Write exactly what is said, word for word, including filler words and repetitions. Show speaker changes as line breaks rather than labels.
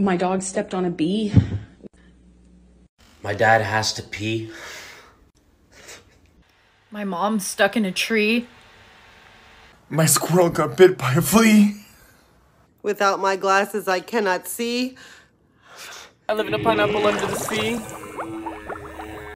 My dog stepped on a bee.
My dad has to pee.
My mom's stuck in a tree.
My squirrel got bit by a flea.
Without my glasses, I cannot see.
I live in a pineapple under the sea.